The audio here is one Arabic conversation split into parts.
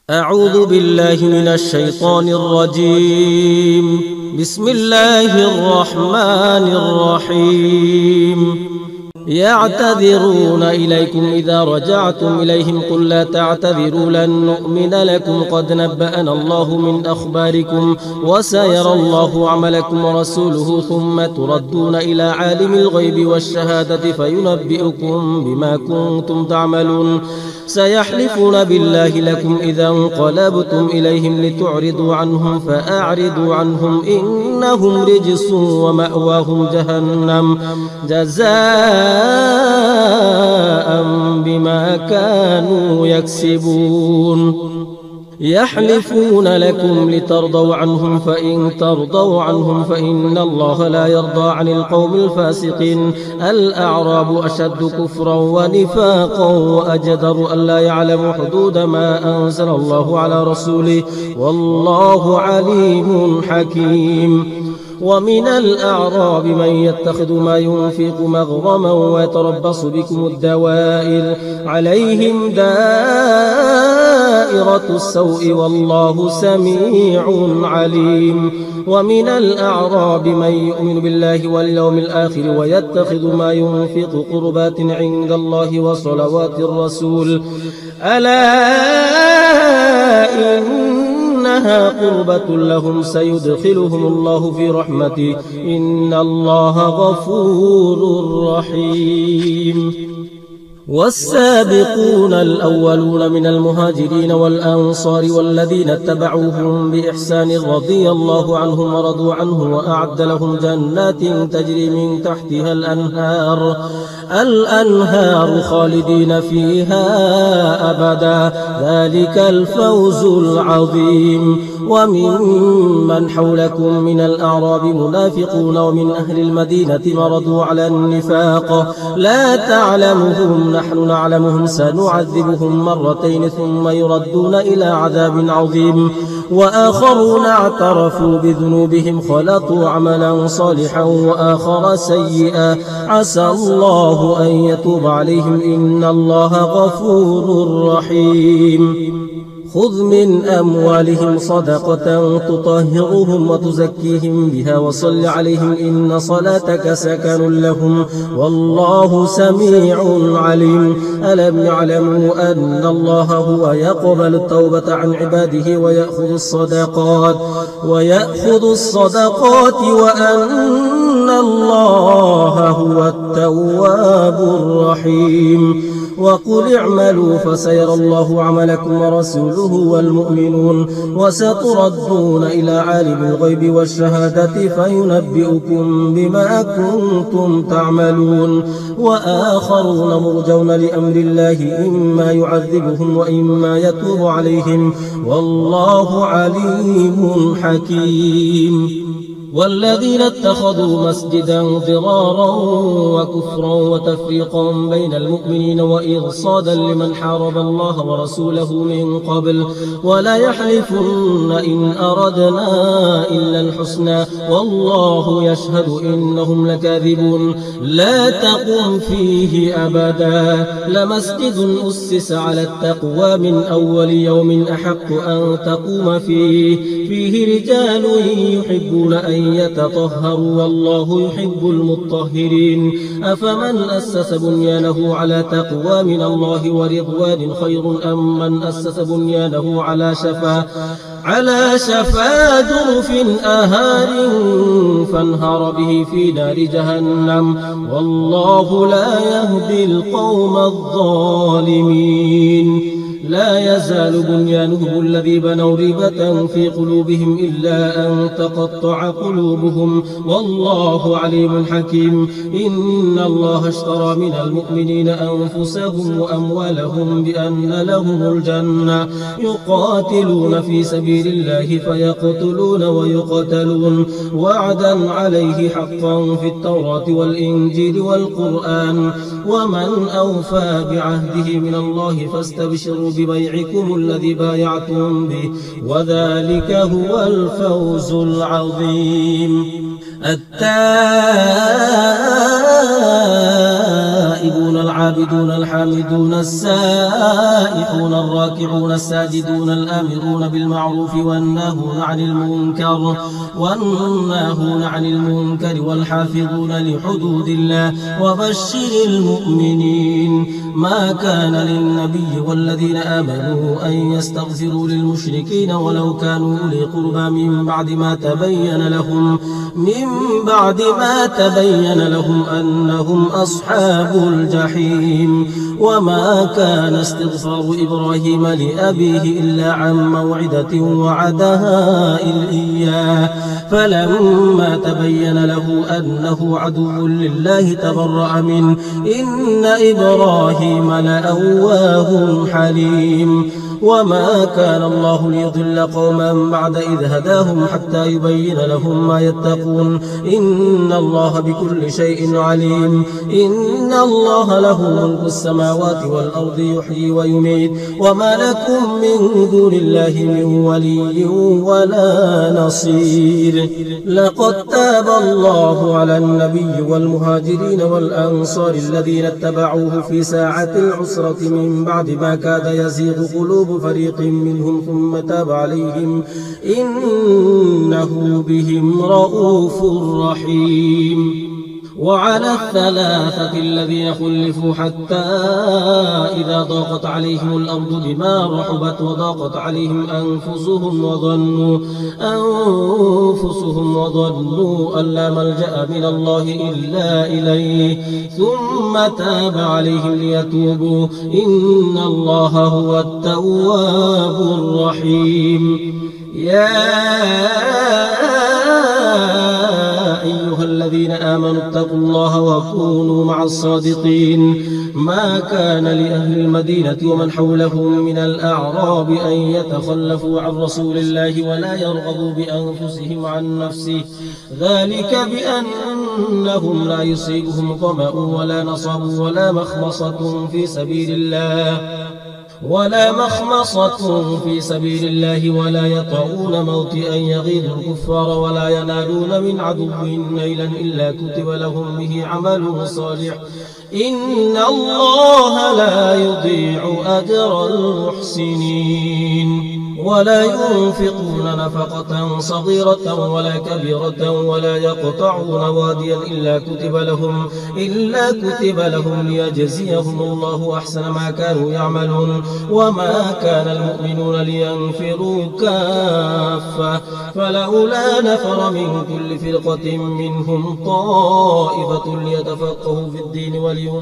أعوذ بالله من الشيطان الرجيم. بسم الله الرحمن الرحيم. يعتذرون إليكم إذا رجعتم إليهم قل لا تعتذروا لن نؤمن لكم قد نبأنا الله من أخباركم وسيرى الله عملكم ورسوله ثم تردون إلى عالم الغيب والشهادة فينبئكم بما كنتم تعملون. سيحلفون بالله لكم إذا انقلبتم إليهم لتعرضوا عنهم فأعرضوا عنهم إنهم رجس ومأواهم جهنم جزاء بما كانوا يكسبون. يحلفون لكم لترضوا عنهم فإن ترضوا عنهم فإن الله لا يرضى عن القوم الفاسقين. الأعراب أشد كفرا ونفاقا وأجدر ألا يعلموا حدود ما أنزل الله على رسوله والله عليم حكيم. ومن الأعراب من يتخذ ما ينفق مغرما ويتربص بكم الدوائر عليهم دائرة السوء والله سميع عليم. ومن الأعراب من يؤمن بالله واليوم الآخر ويتخذ ما ينفق قربات عند الله وصلوات الرسول ألا إنها قربة لهم سيدخلهم الله في رحمته إن الله غفور رحيم. والسابقون الأولون من المهاجرين والأنصار والذين اتبعوهم بإحسان رضي الله عنهم ورضوا عنه وأعد لهم جنات تجري من تحتها الأنهار خالدين فيها أبدا ذلك الفوز العظيم. ومن حولكم من الأعراب منافقون ومن أهل المدينة مرضوا على النفاق لا تعلمهم نحن نعلمهم سنعذبهم مرتين ثم يردون إلى عذاب عظيم. وآخرون اعترفوا بذنوبهم خلطوا عملا صالحا وآخر سيئا عسى الله أن يتوب عليهم إن الله غفور رحيم. خذ من أموالهم صدقة تطهرهم وتزكيهم بها وصل عليهم إن صلاتك سكن لهم والله سميع عليم. ألم يعلموا أن الله هو يقبل التوبة عن عباده ويأخذ الصدقات وأن الله هو التواب الرحيم. وقل اعملوا فسيرى الله عملكم ورسوله والمؤمنون وستردون إلى عالم الغيب والشهادة فينبئكم بما كنتم تعملون. وآخرون مرجون لأمر الله إما يعذبهم وإما يتوب عليهم والله عليم حكيم. والذين اتخذوا مسجدا ضرارا وكفرا وتفريقا بين المؤمنين وإرصادا لمن حارب الله ورسوله من قبل ولا يحلفن إن أردنا إلا الحسنى والله يشهد إنهم لكاذبون. لا تقم فيه أبدا لمسجد أسس على التقوى من أول يوم أحق أن تقوم فيه رجال يحبون أن يتطهروا والله يحب المطهرين. أفمن أسس بنيانه على تقوى من الله ورضوان خير أم من أسس بنيانه على شفا جرف أهار فانهار به في نار جهنم والله لا يهدي القوم الظالمين. لا يزال بنيانهم الذي بنوا ريبة في قلوبهم إلا أن تقطع قلوبهم والله عليم حكيم. إن الله اشترى من المؤمنين أنفسهم وأموالهم بأن لهم الجنة يقاتلون في سبيل الله فيقتلون ويقتلون وعدا عليه حقا في التوراة والإنجيل والقرآن ومن أوفى بعهده من الله فاستبشروا ببيعكم الذي بايعتم به وذلك هو الفوز العظيم. التائب التائبون العابدون الحامدون السائحون الراكعون الساجدون الآمرون بالمعروف والناهون عن المنكر والحافظون لحدود الله وبشر المؤمنين. ما كان للنبي والذين آمنوا أن يستغفروا للمشركين ولو كانوا أولي قربى من بعد ما تبين لهم أنهم أصحاب الجحيم. وما كان استغفار إبراهيم لأبيه إلا عن موعدة وعدها إياه فلما تبين له أنه عدو لله تبرأ منه إن إبراهيم لأواه حليم. وما كان الله ليضل قوما بعد إذ هداهم حتى يبين لهم ما يتقون إن الله بكل شيء عليم. إن الله له ملك السماوات والأرض يحيي ويميت وما لكم من دون الله من ولي ولا نصير. لقد تاب الله على النبي والمهاجرين والأنصار الذين اتبعوه في ساعة العسرة من بعد ما كاد يزيغ قلوب فريق منهم ثم تاب عليهم إنه بهم رؤوف رحيم. وعلى الثلاثة الذين خلفوا حتى إذا ضاقت عليهم الأرض بما رحبت وضاقت عليهم أنفسهم وظنوا أن لا ملجأ من الله إلا إليه ثم تاب عليهم ليتوبوا إن الله هو التواب الرحيم. يا أيها الذين آمنوا اتقوا الله وكونوا مع الصادقين. ما كان لأهل المدينة ومن حولهم من الأعراب أن يتخلفوا عن رسول الله ولا يرغبوا بأنفسهم عن نفسه ذلك بأنهم لا يصيبهم ظمأ ولا نصب ولا مخمصة في سبيل الله ولا يطعون موطئا يغيظ الكفار ولا ينالون من عدو نيلا إلا كتب لهم به عمل صالح إن الله لا يضيع أجر المحسنين. ولا ينفقون نفقة صغيرة ولا كبيرة ولا يقطعون واديا إلا كتب لهم ليجزيهم الله أحسن ما كانوا يعملون. وما كان المؤمنون لينفروا كافة فلولا نفر من كل فرقة منهم طائفة ليتفقهوا في الدين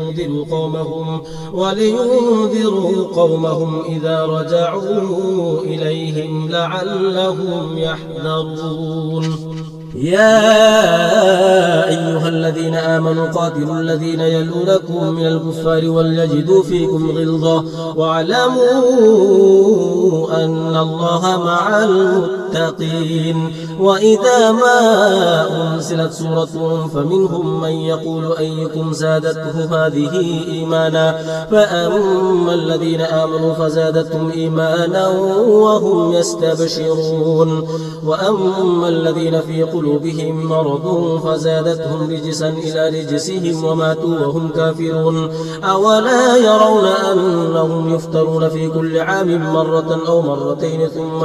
ولينذروا قومهم إذا رجعوا إليهم لعلهم يحذرون. يا أيها الذين آمنوا قاتلوا الذين يلونكم من الكفار وليجدوا فيكم غلظة واعلموا أن الله مع المتقين. وإذا ما أنزلت سورة فمنهم من يقول أيكم زادته هذه إيمانا فأما الذين آمنوا فزادتهم إيمانا وهم يستبشرون وأما الذين في قلوبهم مرض فزادتهم رجسا إلى رجسهم وماتوا وهم كافرون. أولا يرون أنهم يفترون في كل عام مرة أو مرتين ثم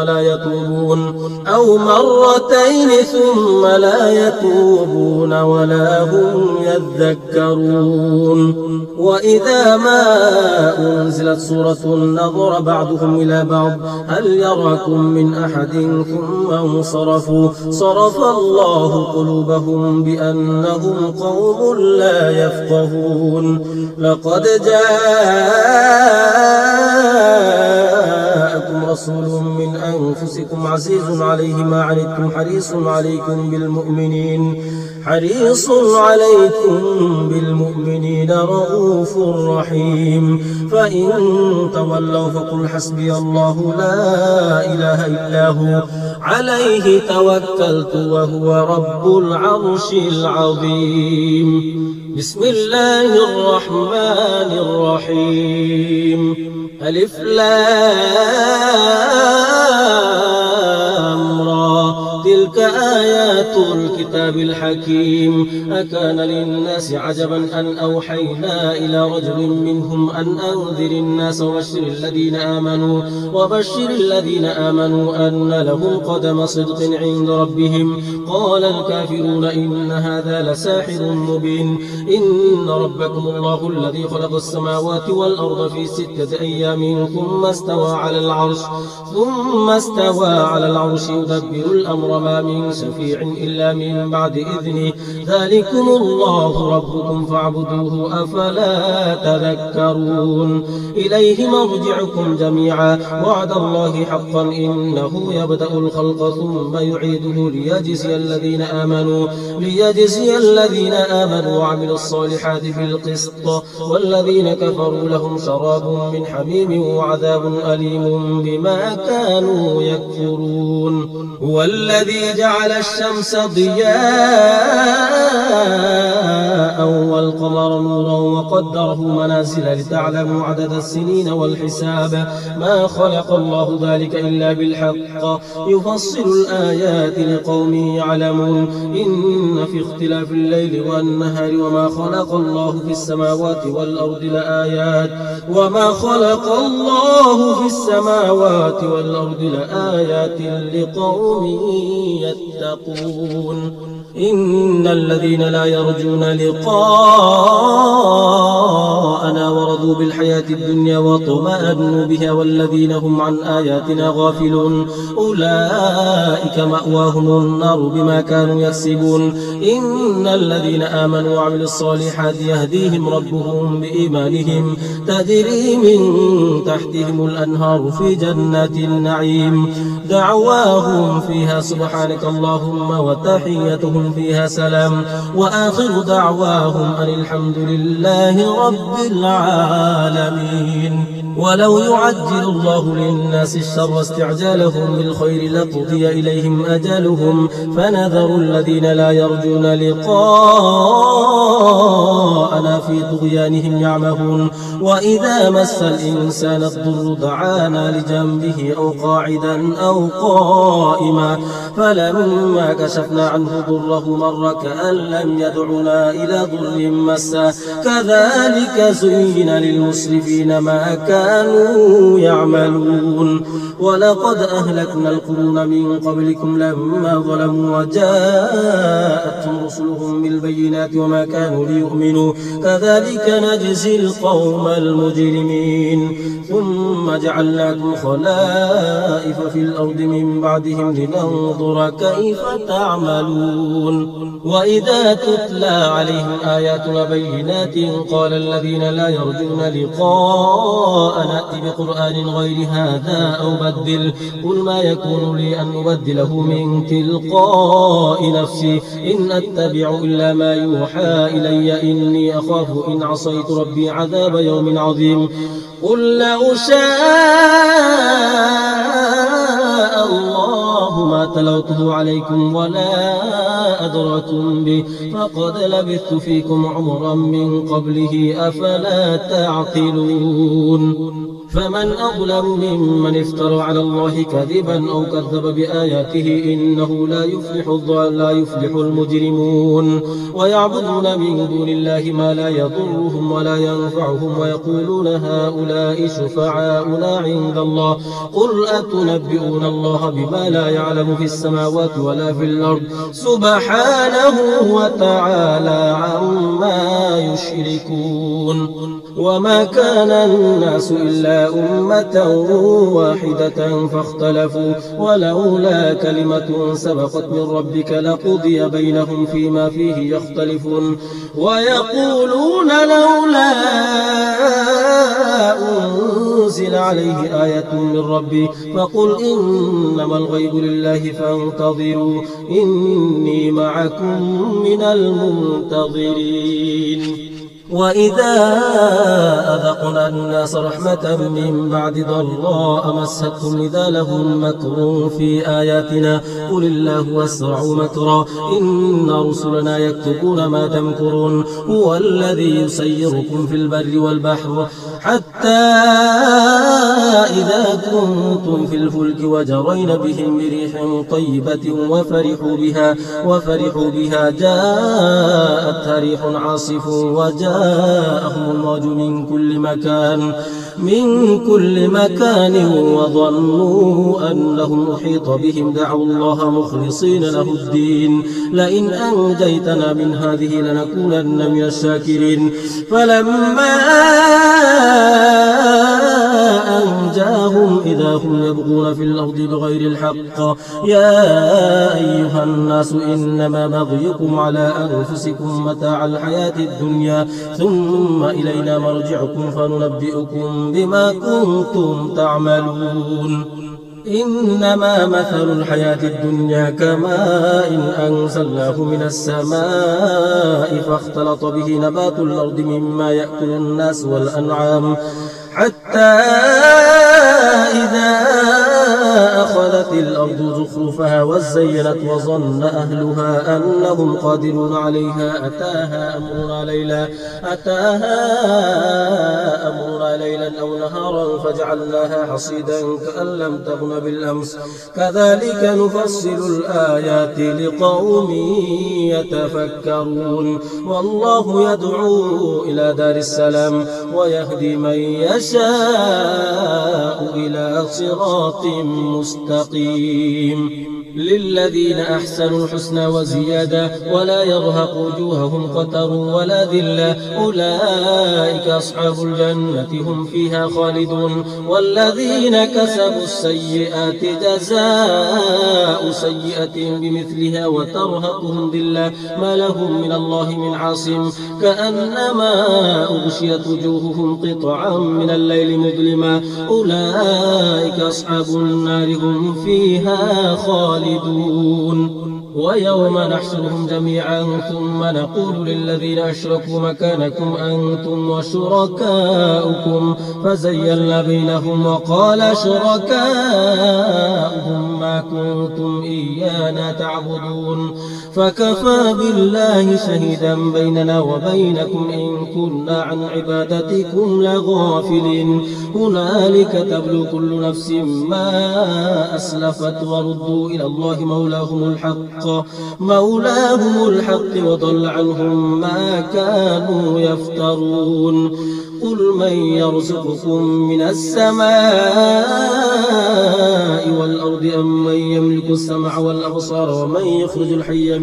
لا يتوبون ولا هم يذكرون. وإذا ما أنزلت سورة نظر بعضهم إلى بعض هل يراكم من أحد ثم انصرفوا صرف الله قلوبهم بأنهم قوم لا يفقهون. لقد جاءكم رسول من أنفسكم عزيز عليه ما عنتم حريص عليكم بالمؤمنين رؤوف رحيم. فإن تولوا فقل حسبي الله لا إله إلا هو عليه توكلت وهو رب العرش العظيم. بسم الله الرحمن الرحيم. ألف لام را تلك تلك آيات الكتاب الحكيم أكان للناس عجبا أن أوحينا إلى رجل منهم أن أنذر الناس وبشر الذين آمنوا أن لهم قدم صدق عند ربهم قال الكافرون إن هذا لساحر مبين إن ربكم الله الذي خلق السماوات والأرض في 6 أيام ثم استوى على العرش يدبر الأمر ما من شفيع إلا من بعد إذنه ذلكم الله ربكم فاعبدوه أفلا تذكرون إليه مرجعكم جميعا وعد الله حقا إنه يبدأ الخلق ثم يعيده ليجزي الذين آمنوا وعملوا الصالحات بالقسط والذين كفروا لهم شراب من حميم وعذاب أليم بما كانوا يكفرون هو الذي جعل الشمس ضياء والقمر نورا وقدره منازل لتعلموا عدد السنين والحساب ما خلق الله ذلك إلا بالحق يفصل الآيات لقوم يعلمون إن في اختلاف الليل والنهار وما خلق الله في السماوات والأرض لآيات لقوم يتقون إن الذين لا يرجون لقاءنا ورضوا بالحياة الدنيا واطمأنوا بها والذين هم عن آياتنا غافلون أولئك مأواهم النار بما كانوا يكسبون إن الذين آمنوا وعملوا الصالحات يهديهم ربهم بإيمانهم تجري من تحتهم الأنهار في جنات النعيم دعواهم فيها سبحانك اللهم وتحيتهم فيها سلام وآخر دعواهم أن الحمد لله رب العالمين ولو يعجل الله للناس الشر استعجالهم بالخير لقضي إليهم أجلهم فنذر الذين لا يرجون لقاءنا في طغيانهم يعمهون وإذا مس الإنسان الضر دعانا لجنبه أو قاعدا أو قائما فلما كشفنا عنه ضره مر كأن لم يدعنا إلى ضر مسه كذلك زين للمسرفين ما كانوا يعملون ولقد أهلكنا القرون من قبلكم لما ظلموا وجاءتهم رسلهم بالبينات وما كانوا ليؤمنوا كذلك نجزي القوم المجرمين ثم جعلناكم خلائف في الأرض من بعدهم لننظر كيف تعملون وإذا تتلى عليهم آياتنا بينات قال الذين لا يرجون لقاء نأتي بقرآن غير هذا أو بدل قل ما يكون لي أن أبدله من تلقاء نفسي إن أتبع إلا ما يوحى إلي إني أخاف إن عصيت ربي عذاب يوم عظيم قل لو شاء الله ما تلوته عليكم ولا أدركم به فقد لبثت فيكم عمرا من قبله أفلا تعقلون فمن أظلم ممن افترى على الله كذبا أو كذب بآياته إنه لا يفلح المجرمون ويعبدون من دون الله ما لا يضرهم ولا ينفعهم ويقولون هؤلاء شفعاؤنا عند الله قل أتنبئون الله بما لا يعلم في السماوات ولا في الأرض سبحانه وتعالى عما يشركون وما كان الناس إلا أمة واحدة فاختلفوا ولولا كلمة سبقت من ربك لقضي بينهم فيما فيه يختلفون ويقولون لولا أنزل عليه آية من ربي فقل إنما الغيب لله فانتظروا إني معكم من المنتظرين وإذا أذقنا الناس رحمة من بعد ضراء مستهم إذا لهم مكر في آياتنا قل الله أسرع مكرا إن رسلنا يكتبون ما تمكرون هو الذي يسيركم في البر والبحر حتى حتى إذا كنتم في الفلك وجرين بهم بريح طيبة وفرحوا بها جاءتها ريح عاصف وجاءهم الموج من كل مكان وظنوا أنهم أحيط بهم دعوا الله مخلصين له الدين لئن أنجيتنا من هذه لنكونن من الشاكرين فلما أنجاهم إذا هم يبغون في الأرض بغير الحق يا أيها الناس إنما بغيكم على أنفسكم متاع الحياة الدنيا ثم إلينا مرجعكم فننبئكم بما كنتم تعملون إنما مثل الحياة الدنيا كماء أنزلناه من السماء فاختلط به نبات الأرض مما يأكل الناس والأنعام حتى إذا أخذت الأرض زخرفها وزينت وظن أهلها أنهم قادرون عليها أتاها أمرنا ليلا أو نهارا فجعلناها حصيدا كأن لم تغن بالأمس كذلك نفصل الآيات لقوم يتفكرون والله يدعو إلى دار السلام ويهدي من يشاء إلى صراط مستقيم للذين أحسنوا الحسنى وزيادة ولا يرهق وجوههم قتر ولا ذلة أولئك أصحاب الجنة هم فيها خالدون والذين كسبوا السيئات جزاء سيئة بمثلها وترهقهم ذلة ما لهم من الله من عاصم كأنما أغشيت وجوههم قطعا من الليل مظلما أولئك أصحاب النار هم فيها خالدون ويوم نحشرهم جميعا ثم نقول للذين أشركوا مكانكم أنتم وشركاؤكم فزيلنا بينهم وقال شركاؤهم ما كنتم إيانا تعبدون فكفى بالله شهيدا بيننا وبينكم إن كنا عن عبادتكم لغافلين هنالك تبلو كل نفس ما أسلفت وردوا إلى الله مولاهم الحق وضل عنهم ما كانوا يفترون قل من يرزقكم من السماء والأرض أم من يملك السمع والأبصار ومن يخرج الحي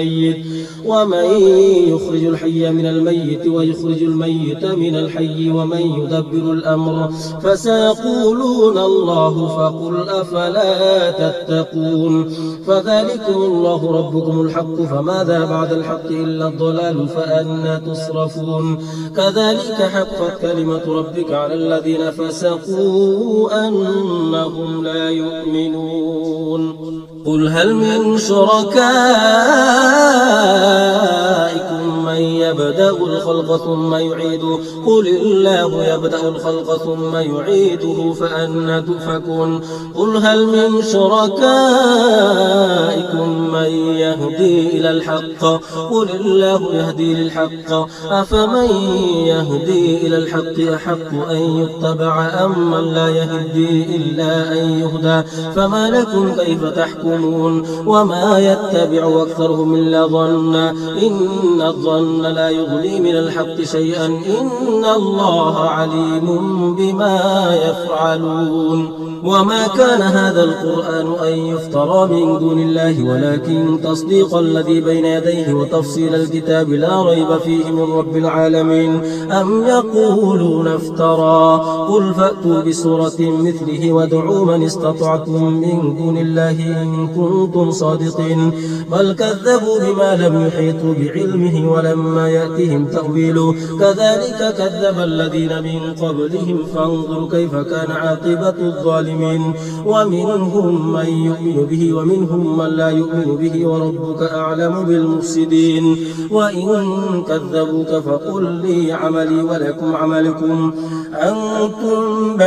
من الميت ويخرج الميت من الحي ومن يدبر الأمر فسيقولون الله فقل أفلا تتقون فذلكم الله ربكم الحق فماذا بعد الحق إلا الضلال فأنى تصرفون كذلك حقت كلمة ربك على الذين فسقوا أنهم لا يؤمنون قل هل من شركائكم من يبدأ الخلق ثم يعيده قل الله يبدأ الخلق ثم يعيده فأنى تؤفكون قل هل من شركائكم من يهدي إلى الحق قل الله يهدي للحق أفمن يهدي إلى الحق أحق أن يتبع أم من لا يهدي إلا أن يهدى فما لكم كيف تحكمون وما يتبع أكثرهم إلا ظنا إن الظن لا يغني من الحق شيئا إن الله عليم بما يفعلون وما كان هذا القرآن أن يفترى من دون الله ولكن تصديق الذي بين يديه وتفصيل الكتاب لا ريب فيه من رب العالمين أم يقولون افترى قل فأتوا بسورة مثله وادعوا من استطعتم من دون الله إن كنتم صادقين بل كذبوا بما لم يحيطوا بعلمه ولما يأتهم تأويله كذلك كذب الذين من قبلهم فانظروا كيف كان عاقبة الظالمين ومنهم من يؤمن به ومنهم من لا يؤمن به وربك أعلم بالمفسدين وإن كذبوك فقل لي عملي ولكم عملكم أنتم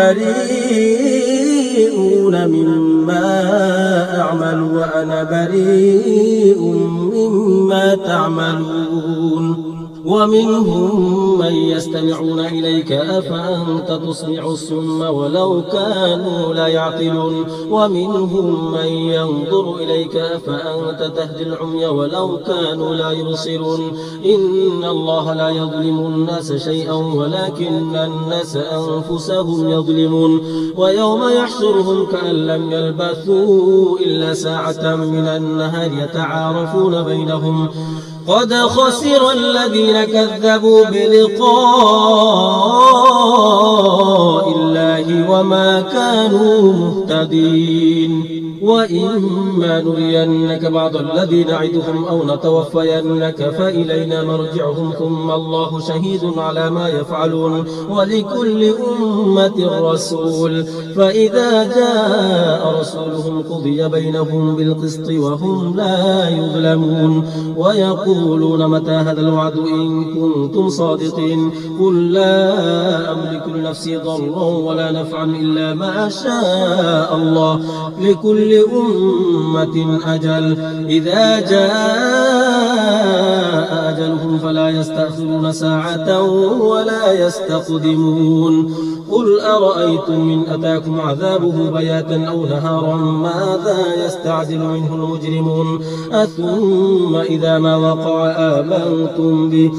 بريئون مما أعمل وأنا بريء مما تعملون ومنهم من يستمعون إليك أفأنت تسمع الصم ولو كانوا لا يعقلون ومنهم من ينظر إليك أفأنت تهدي العمي ولو كانوا لا يبصرون إن الله لا يظلم الناس شيئا ولكن الناس أنفسهم يظلمون ويوم يحشرهم كأن لم يلبثوا إلا ساعة من النهار يتعارفون بينهم قد خسر الذين كذبوا بلقاء الله وما كانوا مهتدين وإما نرينك بعض الذي نعدهم أو نتوفينك فإلينا مرجعهم ثم الله شهيد على ما يفعلون ولكل أمة رسول فإذا جاء رسولهم قضي بينهم بالقسط وهم لا يظلمون ويقولون متى هذا الوعد إن كنتم صادقين قل لا أملك لنفسي ضرا ولا نفعا إلا ما شاء الله لكل أمة أجل إذا جاء أجلهم فلا يستأخرون ساعة ولا يستقدمون قل أرأيتم من أتاكم عذابه بياتا أو نهارا ماذا يستعجل منه المجرمون أثم إذا ما وقع آمنتم به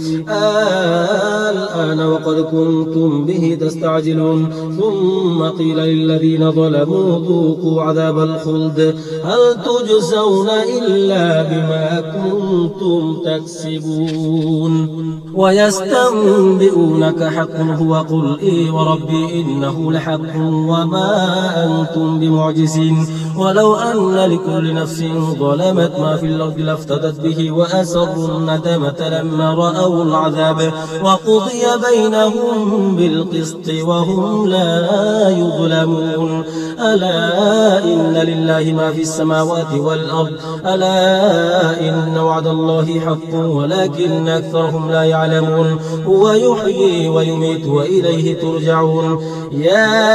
الآن وقد كنتم به تستعجلون ثم قيل للذين ظلموا ذوقوا عذاب الخلد هل تجزون إلا بما كنتم تكسبون ويستنبئونك حق هو قل إي وربي إنه لحق وما أنتم بمعجزين ولو أن لكل نفس ظلمت ما في الأرض لافتدت به وأسروا الندمة لما رأوا العذاب وقضي بينهم بالقسط وهم لا يظلمون ألا إن لله ما في السماوات والأرض ألا إن وعد الله حق ولكن أكثرهم لا يعلمون هو يحيي ويميت وإليه ترجعون يا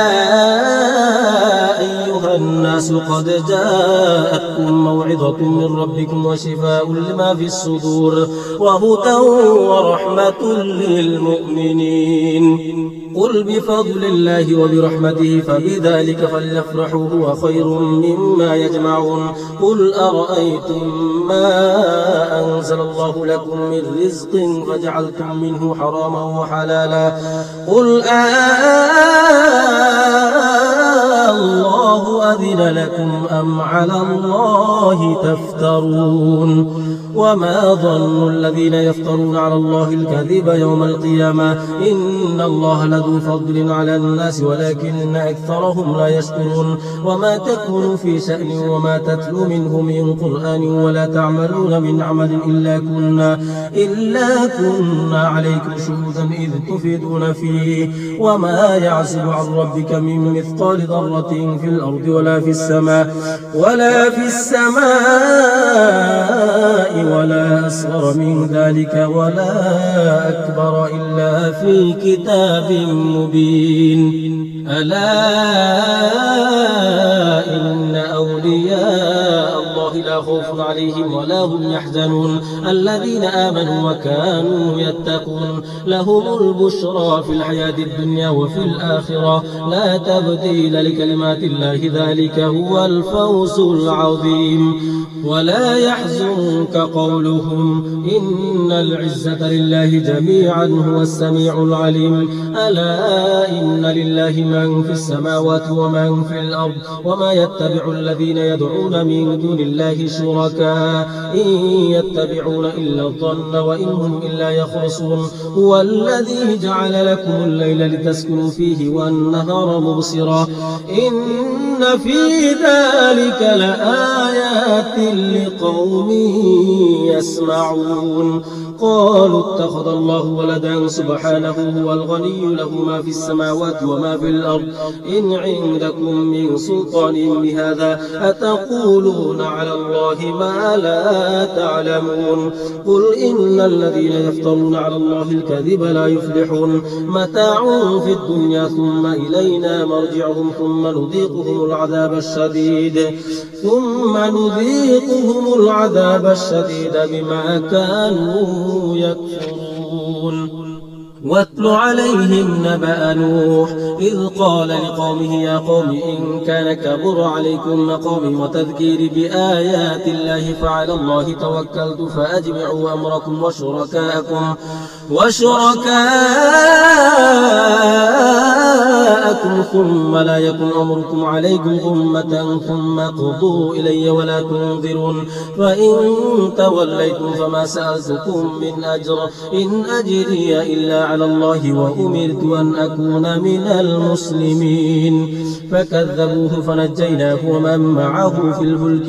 أيها الناس قد جاءتكم موعظة من ربكم وشفاء لما في الصدور وهدى ورحمة للمؤمنين قل بفضل الله وبرحمته فبذلك فليفرحوا هو خير مما يجمعون قل أرأيتم ما أنزل الله لكم من رزق فجعلتم منه حراما وحلالا قل الله أذن لكم أم على الله تفترون وما ظن الذين يفترون على الله الكذب يوم القيامة إن الله لذو فضل على الناس ولكن أكثرهم لا يشكرون وما تكون في شأن وما تتلو منه من قرآن ولا تعملون من عمل إلا كنا عليكم شهودا إذ تفيدون فيه وما يعزب عن ربك من مثقال ذرة في الأرض ولا في السماء ولا أصغر من ذلك ولا أكبر إلا في كتاب مبين ألا إن أولياء الله لا خوف عليهم ولا هم يحزنون الذين آمنوا وكانوا يتقون لهم البشرى في الحياة الدنيا وفي الآخرة لا تبديل لكلمات الله ذلك هو الفوز العظيم ولا يحزنك قولهم إن العزة لله جميعا هو السميع العليم ألا إن لله من في السماوات ومن في الأرض وما يتبع الذين يدعون من دون الله شركاء إن يتبعون إلا الظن وإن هم إلا يخرصون هو الذي جعل لكم الليل لتسكنوا فيه والنهار مبصرا إن في ذلك لآيات لقوم يسمعون قالوا اتخذ الله ولدا سبحانه هو الغني له ما في السماوات وما في الأرض إن عندكم من سلطان بهذا أتقولون على الله ما لا تعلمون قل إن الذين يفترون على الله الكذب لا يفلحون متاع في الدنيا ثم إلينا مرجعهم ثم نذيقهم العذاب الشديد بما كانوا يكفرون واتل عليهم نبأ نوح إذ قال لقومه يا قوم إن كان كبر عليكم مقامي وتذكيري بآيات الله فعلى الله توكلت فأجمعوا أمركم وشركاءكم ثم لا يكن أمركم عليكم غمة ثم قضوا إلي ولا تنظرون فإن توليتم فما سألتكم من أجر إن أجري إلا على الله وأمرت أن أكون من المسلمين فكذبوه فنجيناه ومن معه في الفلك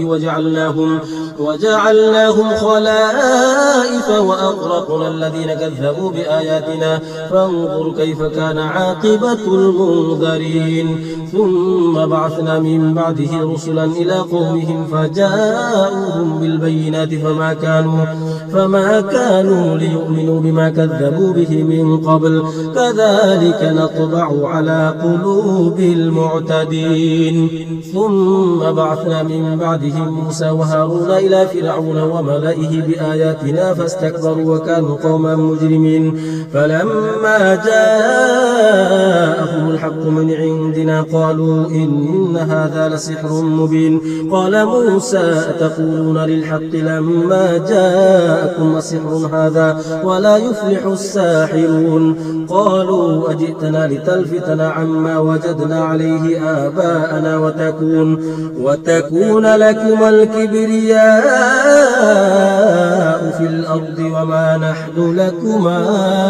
وجعلناهم خلائف وأغرقنا الذين كذبوا بآياتنا فانظر كيف كان عاقبة المنذرين ثم بعثنا من بعده رسلا إلى قومهم فجاءوهم بالبينات فما كانوا ليؤمنوا بما كذبوا به من قبل كذلك نطبع على قلوب المعتدين ثم بعثنا من بعدهم موسى وهارون إلى فرعون وملئه بآياتنا فاستكبروا وكانوا قوما مجرمين فلما جاءهم الحق من عندنا قالوا إن هذا لسحر مبين قال موسى أتقولون للحق لما جاءكم سحر هذا ولا يفلح الساحرون قالوا أجئتنا لتلفتنا عما وجدنا عليه آباءنا وتكون لكما الكبرياء في الأرض وما نحن لكما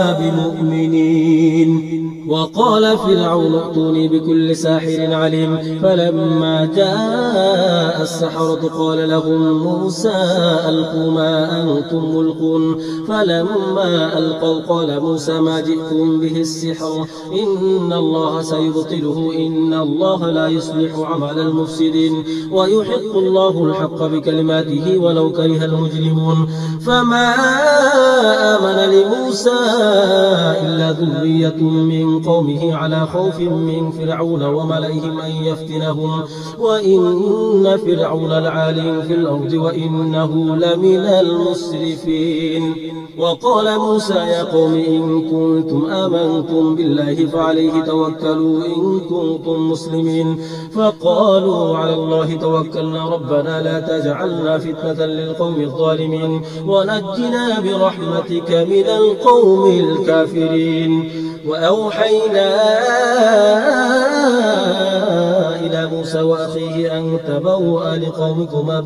بمؤمنين وقال فرعون ائتوني بكل ساحر عليم فلما جاء السحرة قال لهم موسى ألقوا ما أنتم ملقون فلما ألقوا قال موسى ما جئتم به السحر إن الله سيبطله إن الله لا يصلح عمل المفسدين ويحق الله الحق بكلماته ولو كره المجرمون فما آمن لموسى إلا ذرية من قومه على خوف من فرعون وملئهم أن يفتنهم وإن فرعون لعال في الأرض وإنه لمن المسرفين وقال موسى يا قوم إن كنتم آمنتم بالله فعليه توكلوا إن كنتم مسلمين فقالوا على الله توكلنا ربنا لا تجعلنا فتنة للقوم الظالمين ونجنا برحمتك من القوم الكافرين وأوحينا إلى موسى وأخيه أن تبوأ لقومكما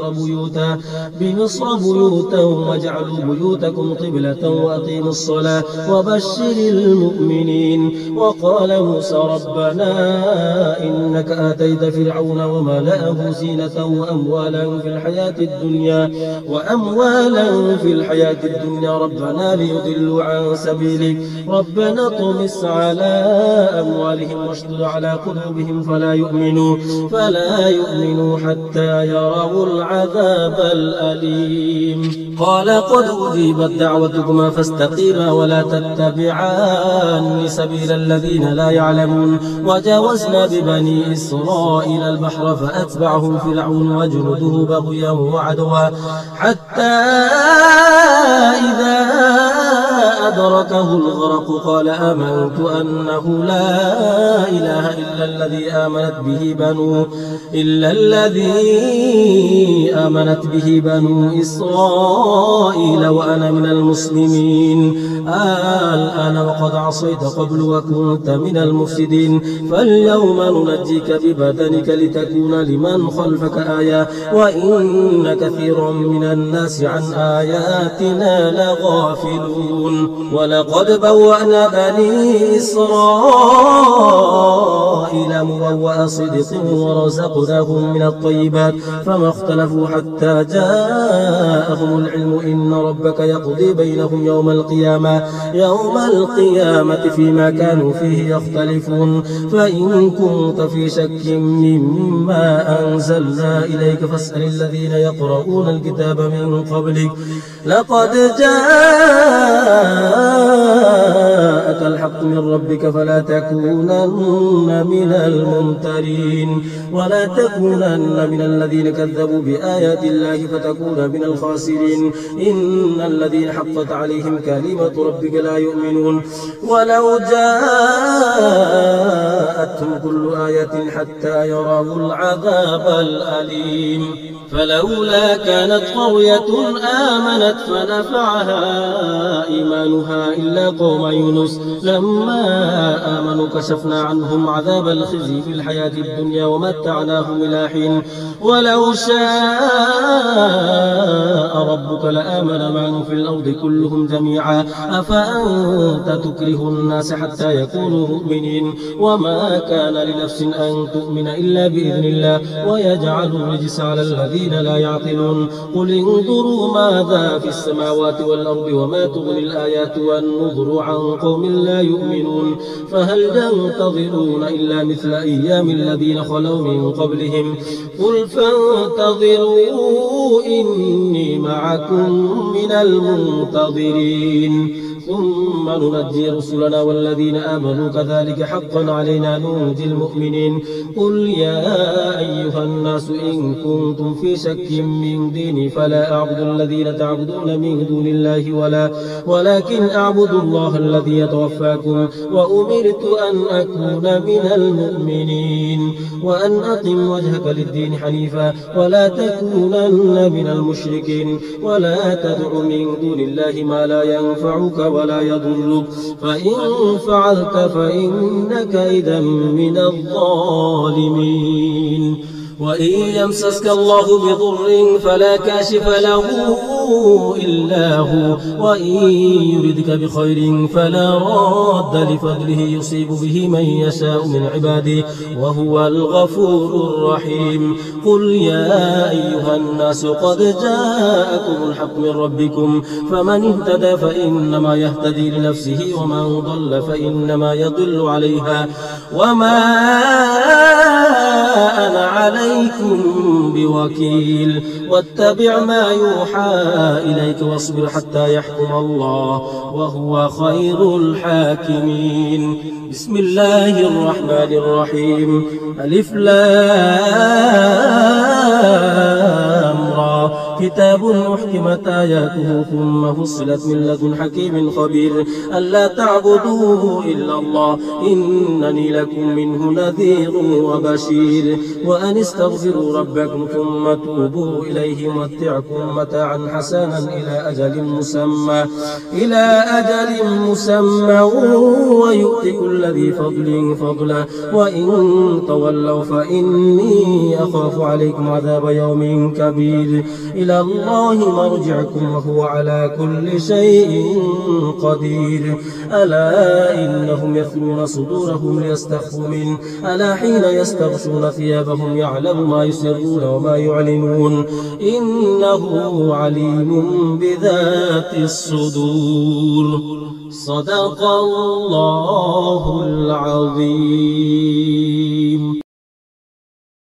بمصر بيوتا واجعلوا بيوتكم قبلة وأقيموا الصلاة وبشر المؤمنين وقال موسى ربنا إنك آتيت فرعون وملأه زينة وأموالا في الحياة الدنيا ربنا ليضلوا عن سبيلك ربنا طمس على أموالهم واشدد على قلوبهم فلا يؤمنوا حتى يروا العذاب الأليم قال قد أجيبت دعوتكما فاستقيما ولا تتبعان سبيل الذين لا يعلمون وجاوزنا ببني إسرائيل البحر فأتبعهم فرعون وجنوده بغيا وعدوا حتى إذا أدركه الغرق قال آمنت أنه لا إله إلا الذي آمنت به بنو إسرائيل وأنا من المسلمين الآن وقد عصيت قبل وكنت من المفسدين فاليوم ننجيك ببدنك لتكون لمن خلفك آية وإن كثيرا من الناس عن آياتنا لغافلون ولقد بوأنا بني إسرائيل مبوأ صدق ورزقناهم من الطيبات فما اختلفوا حتى جاءهم العلم إن ربك يقضي بينهم يوم القيامة فيما كانوا فيه يختلفون فإن كنت في شك مما أنزلنا إليك فاسأل الذين يقرؤون الكتاب من قبلك لقد جاءك جاءك الحق من ربك فلا تكونن من الممترين ولا تكونن من الذين كذبوا بآيات الله فتكون من الخاسرين. إن الذين حقت عليهم كلمة ربك لا يؤمنون ولو جاءتهم كل آية حتى يروا العذاب الأليم. فلولا كانت قرية آمنت فنفعها إيمانها إلا قوم يونس لما آمنوا كشفنا عنهم عذاب الخزي في الحياة الدنيا ومتعناهم إلى حين ولو شاء ربك لآمن من في الأرض كلهم جميعا أفأنت تكره الناس حتى يكونوا مؤمنين وما كان لنفس أن تؤمن إلا بإذن الله ويجعل الرجس على الذين لا يعقلون. قل انظروا ماذا في السماوات والأرض وما تغني الآيات والنذر عن قوم لا يؤمنون فهل ينتظرون إلا مثل أيام الذين خلوا من قبلهم قل فانتظروا إني معكم من المنتظرين ثم ننجي رسلنا والذين آمنوا كذلك حقا علينا ننجي المؤمنين. قل يا أيها الناس إن كنتم في شك من ديني فلا أعبد الذين تعبدون من دون الله ولكن أعبد الله الذي يتوفاكم وأمرت أن أكون من المؤمنين وأن أقم وجهك للدين حنيفا ولا تكونن من المشركين ولا تدع من دون الله ما لا ينفعك ولا يضرك فإن فعلت فإنك إذا من الظالمين. وإن يمسسك الله بضر فلا كاشف له إلا هو وإن يردك بخير فلا راد لفضله يصيب به من يشاء من عباده وهو الغفور الرحيم. قل يا أيها الناس قد جاءكم الحق من ربكم فمن اهتدى فإنما يهتدي لنفسه ومن ضل فإنما يضل عليها وما أنا عليكم بوكيل. واتبع ما يوحى إليك واصبر حتى يحكم الله وهو خير الحاكمين. بسم الله الرحمن الرحيم. ألف لام را كتاب أحكمت آياته ثم فصلت من لدن حكيم خبير ألا تعبدوا إلا الله إنني لكم منه نذير وبشير وأن استغفروا ربكم ثم توبوا إليه يمتعكم متاعا حسنا إلى أجل مسمى ويؤتي كل ذي فضل فضلا وإن تولوا فإني أخاف عليكم عذاب يوم كبير. إلى الله مرجعكم وهو على كل شيء قدير. ألا إنهم يثنون صدورهم ليستخفوا منه ألا حين يستغشون ثيابهم يعلم ما يسرون وما يعلنون إنه عليم بذات الصدور. صدق الله العظيم.